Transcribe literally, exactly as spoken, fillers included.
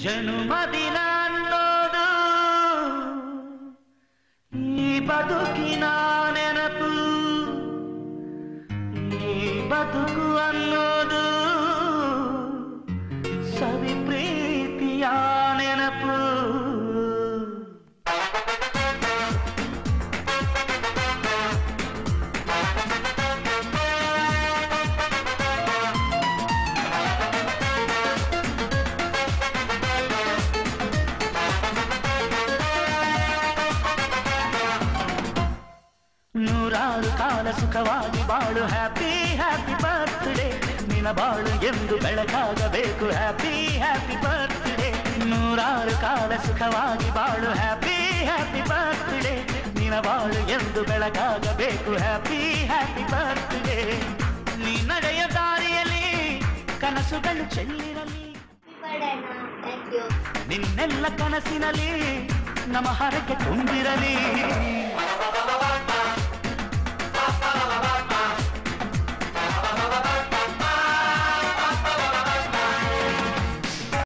ಜನುಮದಿನ ಅನ್ನೋದು ಈ ಬದುಕಿನ ನೆನಪು, ಈ ಬದುಕು ಅನ್ನೋದು ಸವಿ ಪ್ರೀತಿಯ ನೆನಪು. ನೂರಾರು ಕಾಲ ಸುಖವಾಗಿ ಬಾಳು, ಹ್ಯಾಪಿ ಹ್ಯಾಪಿ ಬರ್ತ್ಡೇ, ನಿನ್ನ ಬಾಳು ಎಂದು ಬೆಳಕಾಗಬೇಕು, ಹ್ಯಾಪಿ ಹ್ಯಾಪಿ ಬರ್ತ್ಡೇ. ನೂರಾರು ಕಾಲ ಸುಖವಾಗಿ ಬಾಳು, ಹ್ಯಾಪಿ ಹ್ಯಾಪಿ ಬರ್ತ್ಡೇ, ನಿನ್ನ ಬಾಳು ಎಂದು ಬೆಳಕಾಗಬೇಕು, ಹ್ಯಾಪಿ ಹ್ಯಾಪಿ ಬರ್ತ್ಡೇ. ನೀ ನಡೆಯ ದಾರಿಯಲ್ಲಿ ಕನಸುಗಳು ಚೆಲ್ಲಿರಲಿ, ನಿನ್ನೆಲ್ಲ ಕನಸಿನಲ್ಲಿ ನಮ್ಮ ಹರಕೆ ತುಂಬಿರಲಿ.